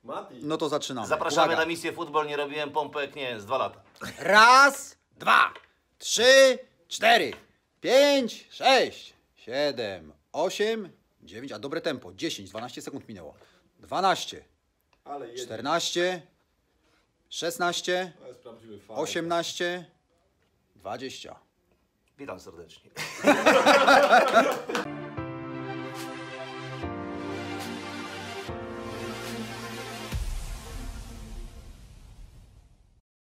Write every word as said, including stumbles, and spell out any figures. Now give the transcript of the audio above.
Mati. No to zaczynamy. Zapraszamy Uwaga. na misję futbol, nie robiłem pompek, nie, z dwa lata. Raz, dwa, trzy, cztery, pięć, sześć, siedem, osiem, dziewięć, a dobre tempo, dziesięć, dwanaście sekund minęło. dwanaście, Ale jedzie. czternaście, szesnaście, To jest prawdziwy fan. osiemnaście, dwadzieścia. Witam serdecznie.